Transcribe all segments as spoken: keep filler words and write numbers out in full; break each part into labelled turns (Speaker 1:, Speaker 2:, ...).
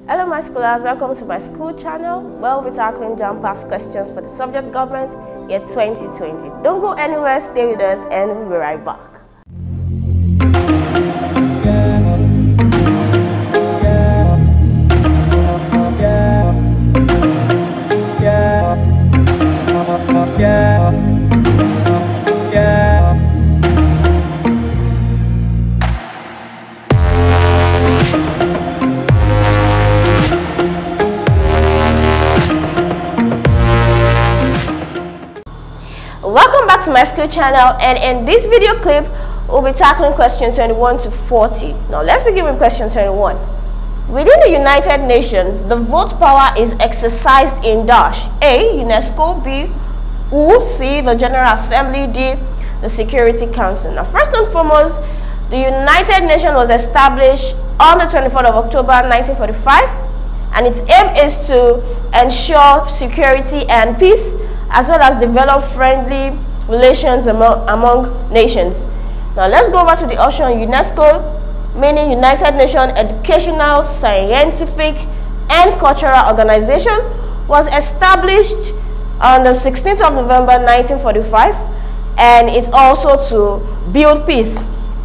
Speaker 1: Hello my scholars, welcome to my school channel. Well, we're tackling jam pass questions for the subject government year twenty twenty. Don't go anywhere, stay with us and we'll be right back. Welcome back to my school channel, and in this video clip we'll be tackling questions twenty-one to forty. Now let's begin with question twenty-one. Within the United Nations, the vote power is exercised in dash: A. UNESCO, B. W H O, C. the General Assembly, D. the Security Council. Now first and foremost, the United Nations was established on the twenty-fourth of October nineteen forty-five, and its aim is to ensure security and peace, as well as develop friendly relations among, among nations. Now let's go over to the option UNESCO, meaning United Nations Educational, Scientific and Cultural Organization, was established on the sixteenth of November nineteen forty-five, and it's also to build peace.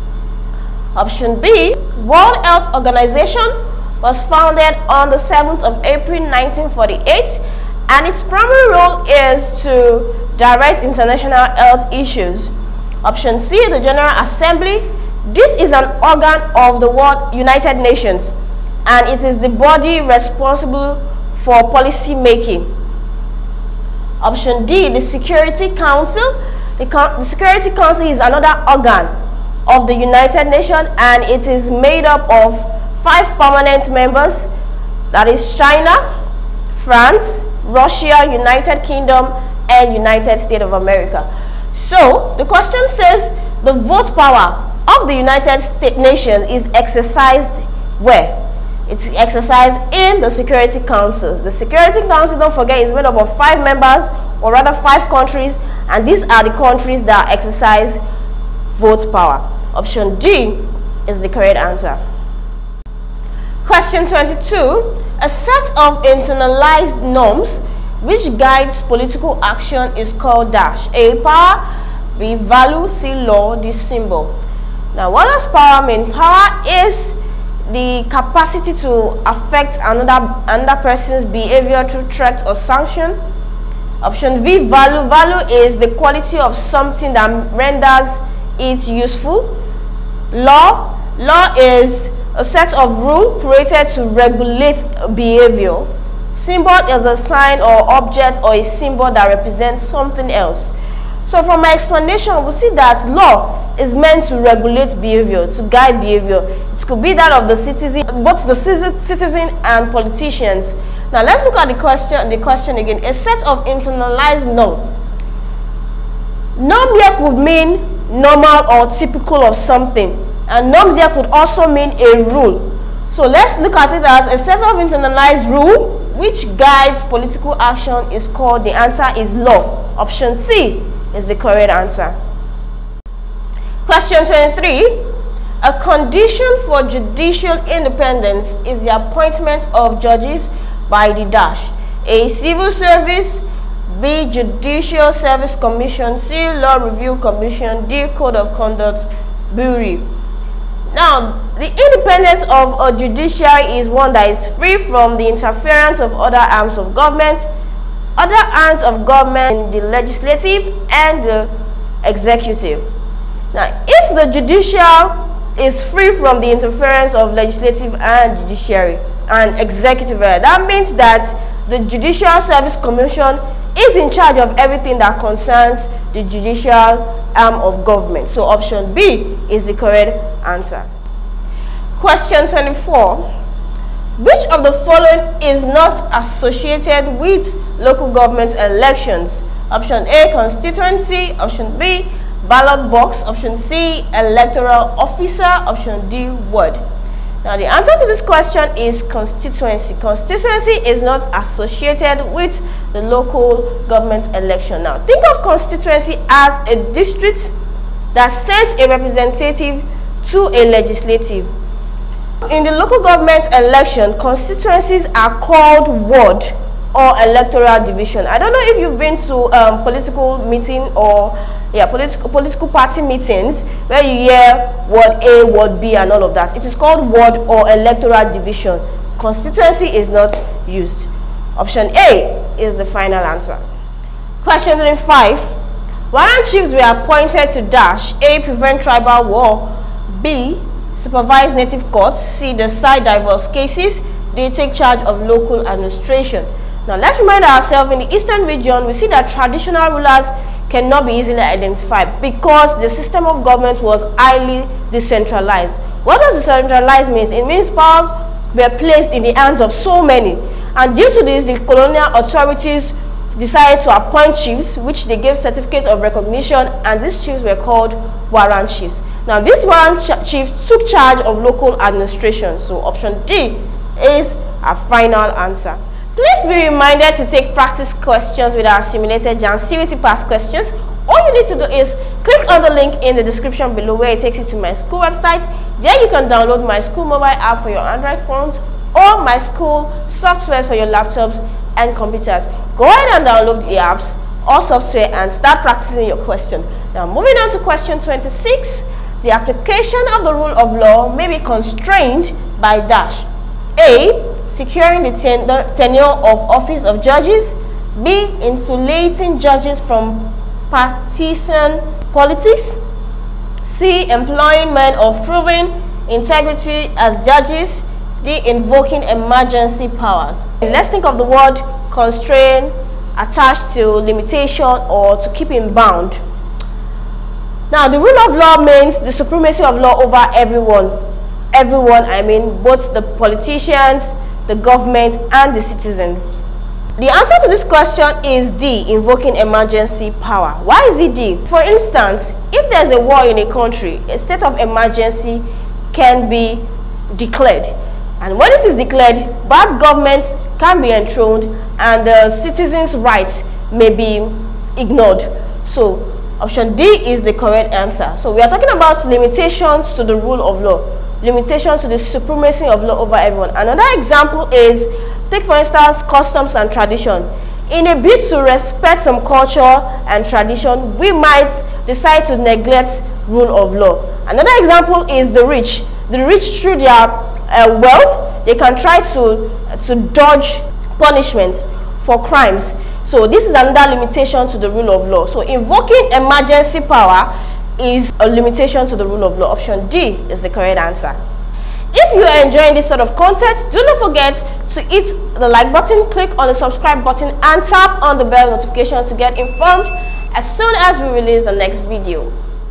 Speaker 1: Option B, World Health Organization, was founded on the seventh of April nineteen forty-eight, and its primary role is to direct international health issues. Option C, the General Assembly. This is an organ of the World United Nations, and it is the body responsible for policy making. Option D, the Security Council. The, the Security Council is another organ of the United Nations, and it is made up of five permanent members, that is China, France, Russia, United Kingdom, and United States of America. So the question says the vote power of the United States Nations is exercised where? It's exercised in the Security Council. The Security Council, don't forget, is made up of five members, or rather five countries, and these are the countries that exercise vote power. Option D is the correct answer. Question twenty-two. A set of internalized norms which guides political action is called dash: A. Power, B. Value, C. Law, D. Symbol. Now what does power mean? Power is the capacity to affect another, another person's behavior through threat or sanction. Option V, value. Value is the quality of something that renders it useful. Law. Law is a set of rules created to regulate behavior. Symbol is a sign or object or a symbol that represents something else. So from my explanation, we see that law is meant to regulate behavior, to guide behavior. It could be that of the citizen, both the citizen and politicians. Now let's look at the question, the question again. A set of internalized norm. Norm here could mean normal or typical of something, and norms here could also mean a rule. So let's look at it as a set of internalized rule which guides political action is called, the answer is law. Option C is the correct answer. Question twenty-three. A condition for judicial independence is the appointment of judges by the dash: A. Civil Service, B. Judicial Service Commission, C. Law Review Commission, D. Code of Conduct Bureau. Now, the independence of a judiciary is one that is free from the interference of other arms of government, other arms of government, the legislative and the executive. Now, if the judicial is free from the interference of legislative and judiciary and executive, that means that the Judicial Service Commission is in charge of everything that concerns the judicial arm of government. So option B is the correct answer. Question twenty-four. Which of the following is not associated with local government elections? Option A, constituency. Option B, ballot box. Option C, electoral officer. Option D, ward. Now the answer to this question is constituency. Constituency is not associated with the local government election. Now think of constituency as a district that sends a representative to a legislative. In the local government election, constituencies are called ward or electoral division. I don't know if you've been to um, political meeting or yeah, political political party meetings where you hear ward A, ward B, and all of that. It is called ward or electoral division. Constituency is not used. Option A is the final answer. Question twenty-five. Warrant chiefs were appointed to dash: A. Prevent tribal war, B. Supervise native courts, C. Decide diverse cases, D. Take charge of local administration. Now let's remind ourselves, in the eastern region, we see that traditional rulers cannot be easily identified because the system of government was highly decentralized. What does decentralized mean? It means powers were placed in the hands of so many, and due to this, the colonial authorities decided to appoint chiefs, which they gave certificates of recognition, and these chiefs were called warrant chiefs. Now these warrant ch chiefs took charge of local administration, so option D is our final answer. Please be reminded to take practice questions with our simulated JAMB C V T Pass questions. All you need to do is click on the link in the description below where it takes you to my school website. There you can download my school mobile app for your Android phones or my school software for your laptops and computers. Go ahead and download the apps or software and start practicing your question. Now moving on to question twenty-six. The application of the rule of law may be constrained by dash: A. Securing the ten tenure of office of judges, B. Insulating judges from partisan politics, C. Employing men of proven integrity as judges, D. Invoking emergency powers. Let's think of the word constrain attached to limitation or to keep in bound. Now the rule of law means the supremacy of law over everyone. Everyone, I mean both the politicians, the government, and the citizens. The answer to this question is D, invoking emergency power. Why is it D? For instance, if there's a war in a country, a state of emergency can be declared. And when it is declared, bad governments can be enthroned and the citizens' rights may be ignored. So option D is the correct answer. So we are talking about limitations to the rule of law. Limitations to the supremacy of law over everyone. Another example is, take for instance, customs and tradition. In a bid to respect some culture and tradition, we might decide to neglect rule of law. Another example is the rich. The rich, through their uh, wealth, they can try to, to dodge punishments for crimes. So this is another limitation to the rule of law. So invoking emergency power is a limitation to the rule of law. Option D is the correct answer. If you are enjoying this sort of content, do not forget to hit the like button, click on the subscribe button, and tap on the bell notification to get informed as soon as we release the next video.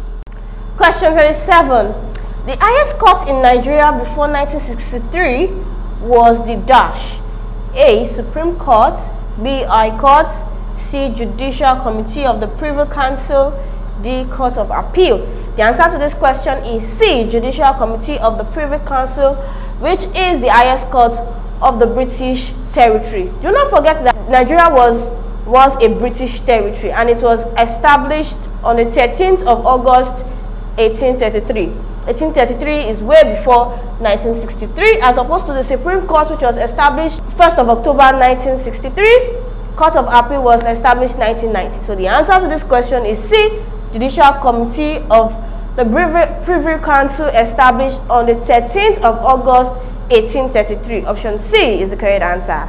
Speaker 1: Question thirty-seven. The highest court in Nigeria before nineteen sixty-three was the dash: A. Supreme Court, B. High Court, C. Judicial Committee of the Privy Council, D. Court of Appeal. The answer to this question is C. Judicial Committee of the Privy Council, which is the highest court of the British territory. Do not forget that Nigeria was was a British territory and it was established on the thirteenth of August eighteen thirty-three. eighteen thirty-three is way before nineteen sixty-three, as opposed to the Supreme Court, which was established first of October nineteen sixty-three. Court of Appeal was established nineteen ninety. So the answer to this question is C. Judicial Committee of the Privy Council, established on the thirteenth of August eighteen thirty-three. Option C is the correct answer.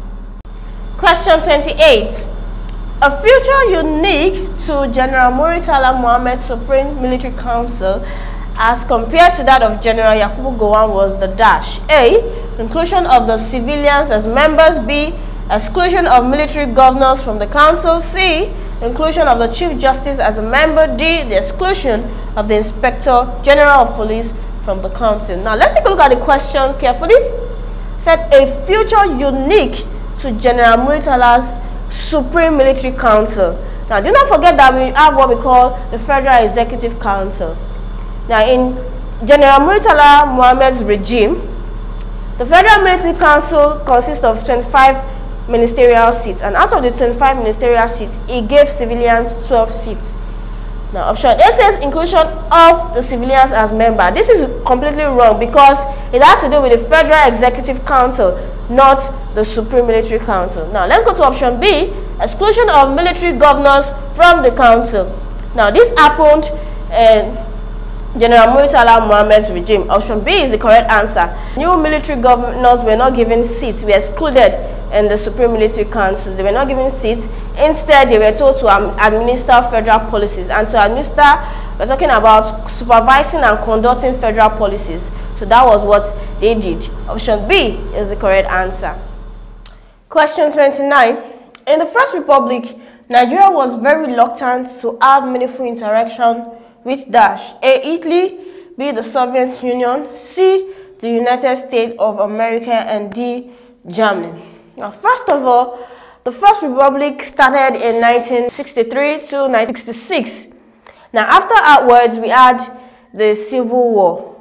Speaker 1: Question twenty-eight. A feature unique to General Muritala Muhammad's Supreme Military Council as compared to that of General Yakubu Gowon was the dash: A. Inclusion of the civilians as members, B. Exclusion of military governors from the council, C. Inclusion of the Chief Justice as a member, D. The exclusion of the Inspector General of Police from the council. Now let's take a look at the question carefully. It said a feature unique to General Muritala's Supreme Military Council. Now do not forget that we have what we call the Federal Executive Council. Now in General Muritala Muhammad's regime, the Federal Military Council consists of twenty-five ministerial seats, and out of the twenty-five ministerial seats, he gave civilians twelve seats. Now option A says inclusion of the civilians as member. This is completely wrong because it has to do with the Federal Executive Council, not the Supreme Military Council. Now let's go to option B, exclusion of military governors from the council. Now this happened in General Murtala Mohammed's regime. Option B is the correct answer. New military governors were not given seats, were excluded in the Supreme Military Council. They were not given seats. Instead, they were told to um, administer federal policies. And to administer, we're talking about supervising and conducting federal policies. So that was what they did. Option B is the correct answer. Question twenty-nine. In the First Republic, Nigeria was very reluctant to have meaningful interaction with dash A. Italy, B. the Soviet Union, C. the United States of America, and D. Germany. Now, first of all, the First Republic started in nineteen sixty-three to nineteen sixty-six. Now, after outwards, we had the Civil War,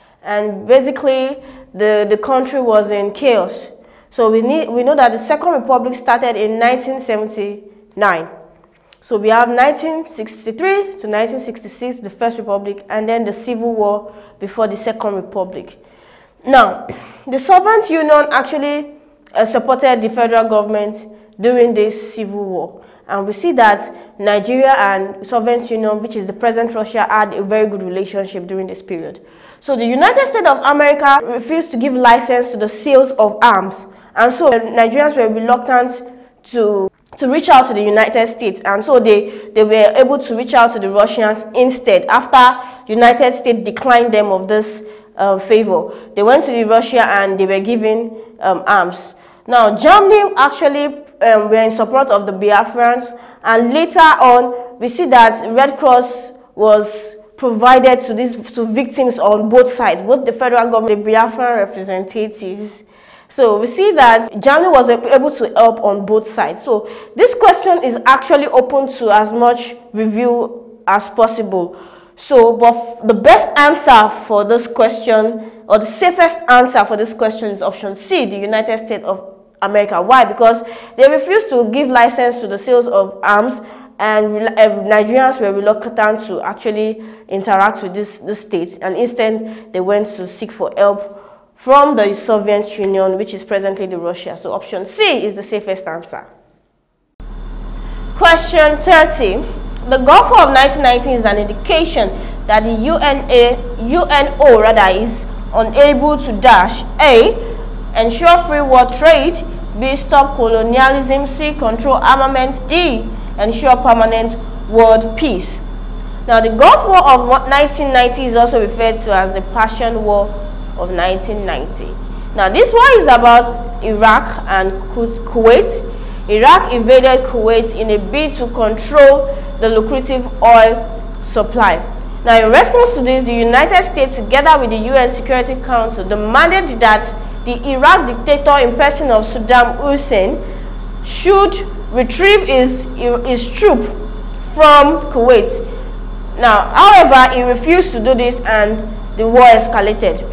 Speaker 1: and basically, the, the country was in chaos. So we, need, we know that the Second Republic started in nineteen seventy-nine. So we have nineteen sixty-three to nineteen sixty-six, the First Republic, and then the Civil War before the Second Republic. Now, the Soviet Union actually uh, supported the federal government during this Civil War. And we see that Nigeria and Soviet Union, which is the present Russia, had a very good relationship during this period. So the United States of America refused to give license to the sales of arms. And so Nigerians were reluctant to to reach out to the United States, and so they they were able to reach out to the Russians instead. After United States declined them of this uh, favor, they went to the Russia and they were given um, arms. Now Germany actually um, were in support of the Biafrans, and later on we see that Red Cross was provided to these to victims on both sides, both the federal government, the Biafran representatives. So we see that Germany was able to help on both sides. So this question is actually open to as much review as possible. So, but the best answer for this question, or the safest answer for this question, is option C, the United States of America. Why? Because they refused to give license to the sales of arms, and Nigerians were reluctant to actually interact with this, this state, and instead they went to seek for help from the Soviet Union, which is presently the Russia. So option C is the safest answer. Question thirty. The Gulf War of nineteen ninety is an indication that the U N A, U N O rather, is unable to dash A. ensure free world trade, B. stop colonialism, C. control armament, D. ensure permanent world peace. Now the Gulf War of nineteen ninety is also referred to as the Persian War of nineteen ninety. Now this war is about Iraq and Kuwait. Iraq invaded Kuwait in a bid to control the lucrative oil supply. Now in response to this, the United States, together with the U N Security Council, demanded that the Iraq dictator in person of Saddam Hussein should retrieve his, his troop from Kuwait. Now, however, he refused to do this and the war escalated.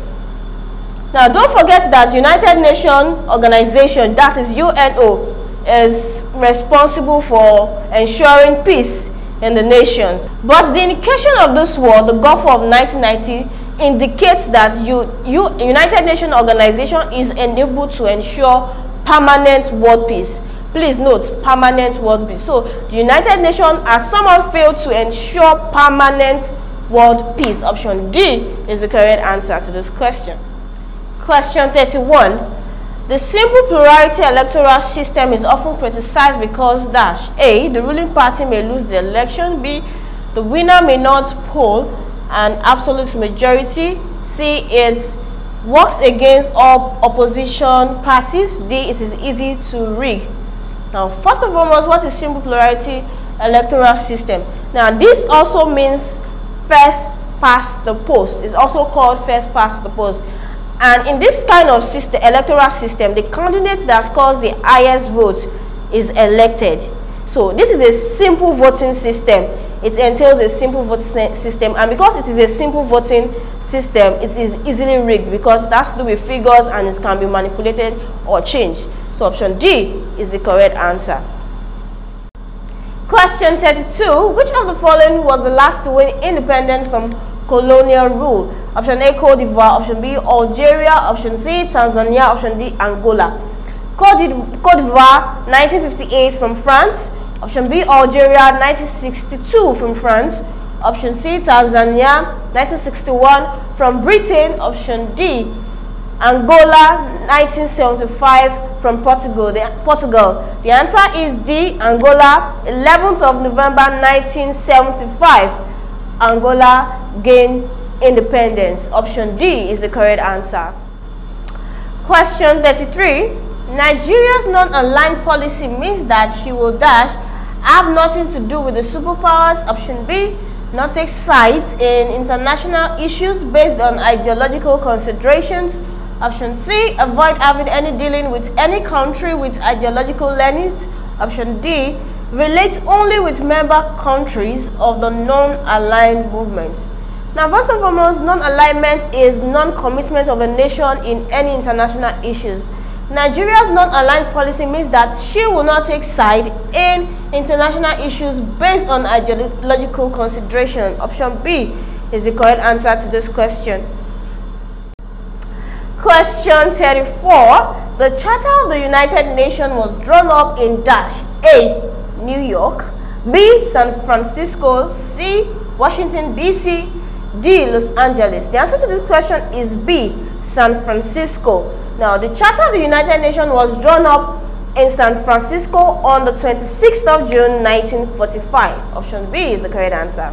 Speaker 1: Now, don't forget that United Nations Organization, that is U N O, is responsible for ensuring peace in the nations. But the indication of this war, the Gulf War of nineteen ninety, indicates that you, you, United Nations Organization is enabled to ensure permanent world peace. Please note, permanent world peace. So, the United Nations has somehow failed to ensure permanent world peace. Option D is the correct answer to this question. Question thirty-one. The simple plurality electoral system is often criticized because dash A. the ruling party may lose the election, B. the winner may not poll an absolute majority, C. it works against all opposition parties, D. it is easy to rig. Now, first of all, what is simple plurality electoral system? Now, this also means first past the post. It's also called first past the post. And in this kind of system, electoral system, the candidate that scores the highest vote is elected. So this is a simple voting system. It entails a simple voting system, and because it is a simple voting system, it is easily rigged because it has to do with figures and it can be manipulated or changed. So option D is the correct answer. Question thirty-two. Which of the following was the last to win independence from colonial rule? Option A, Cote d'Ivoire. Option B, Algeria. Option C, Tanzania. Option D, Angola. Cote d'Ivoire, nineteen fifty-eight from France. Option B, Algeria, nineteen sixty-two from France. Option C, Tanzania, nineteen sixty-one from Britain. Option D, Angola, nineteen seventy-five from Portugal. The, Portugal. The answer is D, Angola, eleventh of November nineteen seventy-five. Angola gained independence. Option D is the correct answer. Question thirty-three. Nigeria's non-aligned policy means that she will dash have nothing to do with the superpowers. Option B, not take sides in international issues based on ideological considerations. Option C, avoid having any dealing with any country with ideological leanings. Option D, relate only with member countries of the non-aligned movement. Now, first and foremost, non-alignment is non-commitment of a nation in any international issues. Nigeria's non-aligned policy means that she will not take side in international issues based on ideological consideration. Option B is the correct answer to this question. Question thirty-four. The Charter of the United Nations was drawn up in dash A, New York, B, San Francisco, C, Washington, D C, D, Los Angeles. The answer to this question is B, San Francisco. Now, the Charter of the United Nations was drawn up in San Francisco on the twenty-sixth of June nineteen forty-five. Option B is the correct answer.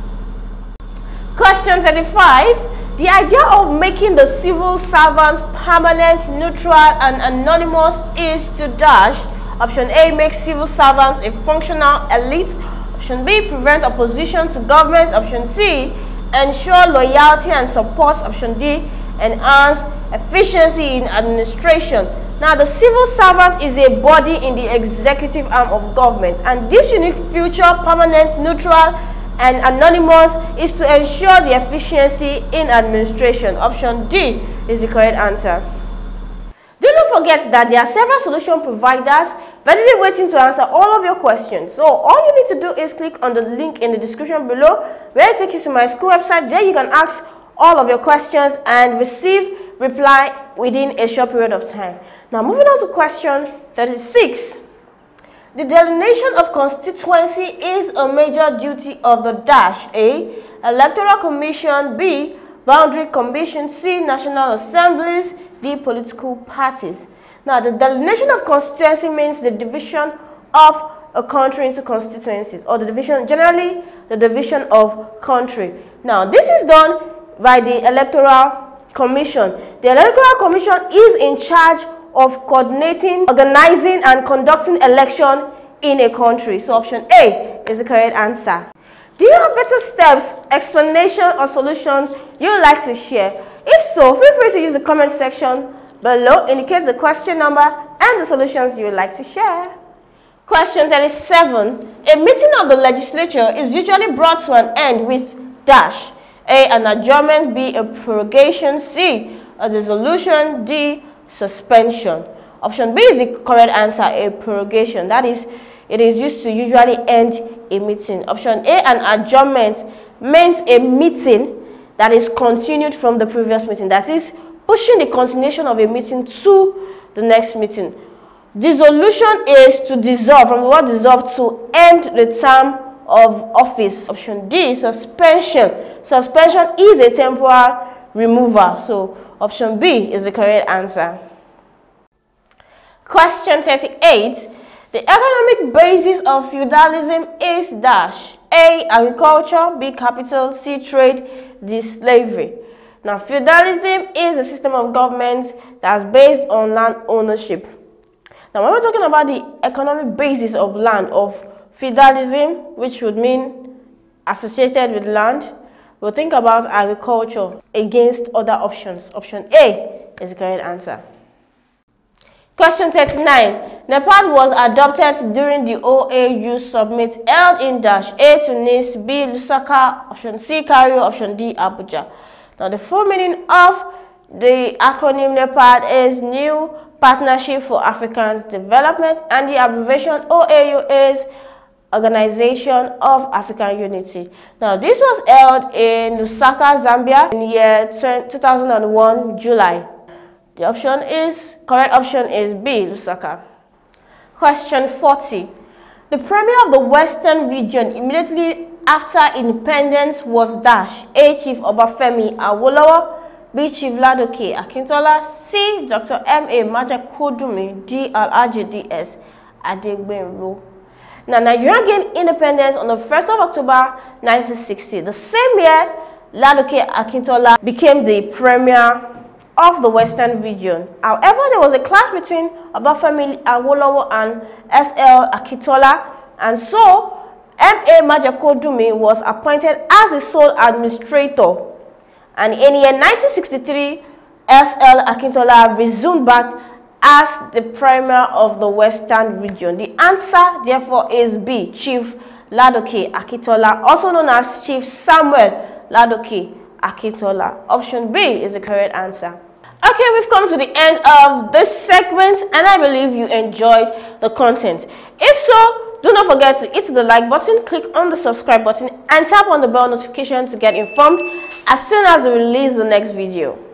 Speaker 1: Question thirty-five. The idea of making the civil servant permanent, neutral, and anonymous is to dash. Option A, make civil servants a functional elite. Option B, prevent opposition to government. Option C, ensure loyalty and support. Option D, enhance efficiency in administration. Now, the civil servant is a body in the executive arm of government, and this unique feature, permanent, neutral, and anonymous, is to ensure the efficiency in administration. Option D is the correct answer. Do not forget that there are several solution providers readily waiting to answer all of your questions. So all you need to do is click on the link in the description below, where it takes you to my school website. There you can ask all of your questions and receive reply within a short period of time. Now, moving on to question thirty-six. The delineation of constituency is a major duty of the dash. A, Electoral Commission. B, Boundary Commission. C, National Assemblies. D, political parties. Now, the delineation of constituency means the division of a country into constituencies, or the division, generally the division of country. Now, this is done by the Electoral Commission. The Electoral Commission is in charge of coordinating, organizing, and conducting election in a country. So option A is the correct answer. Do you have better steps, explanation, or solutions you would like to share? If so, feel free to use the comment section below. Indicate the question number and the solutions you would like to share. Question thirty-seven. A meeting of the legislature is usually brought to an end with dash. A, an adjournment. B, a prorogation. C, a dissolution. D, suspension. Option B is the correct answer, a prorogation. That is, it is used to usually end a meeting. Option A, an adjournment, means a meeting that is continued from the previous meeting. That is, pushing the continuation of a meeting to the next meeting. Dissolution is to dissolve, from the word dissolve, to end the term of office. Option D, suspension. Suspension is a temporal removal. So option B is the correct answer. Question thirty-eight. The economic basis of feudalism is dash. A, agriculture. B, capital. C, trade. D, slavery. Now, feudalism is a system of government that's based on land ownership. Now, when we're talking about the economic basis of land, of feudalism, which would mean associated with land, we'll think about agriculture against other options. Option A is the correct answer. Question thirty-nine. Nepal was adopted during the O A U summit held in dash. A, Tunis. B, Lusaka. Option C, Cairo. Option D, Abuja. Now, the full meaning of the acronym NEPAD is New Partnership for African Development, and the abbreviation O A U is Organization of African Unity. Now, this was held in Lusaka, Zambia in the year two thousand one, July. The option is, correct option is B, Lusaka. Question forty. The premier of the Western region immediately after independence was dash. A. Chief Obafemi Awolowo, B. Chief Ladoke Akintola, C. Doctor M A Majakodunmi, D. Alhaji D S Adegbenro. Now, Nigeria gained independence on the first of October nineteen sixty. The same year, Ladoke Akintola became the premier of the Western region. However, there was a clash between Obafemi Awolowo and S L Akintola, and so M A Majakodunmi was appointed as the sole administrator. And in the year nineteen sixty-three, S L Akintola resumed back as the premier of the Western region. The answer, therefore, is B, Chief Ladoke Akintola, also known as Chief Samuel Ladoke Akintola. Option B is the correct answer. Okay, we've come to the end of this segment, and I believe you enjoyed the content. If so, do not forget to hit the like button, click on the subscribe button, and tap on the bell notification to get informed as soon as we release the next video.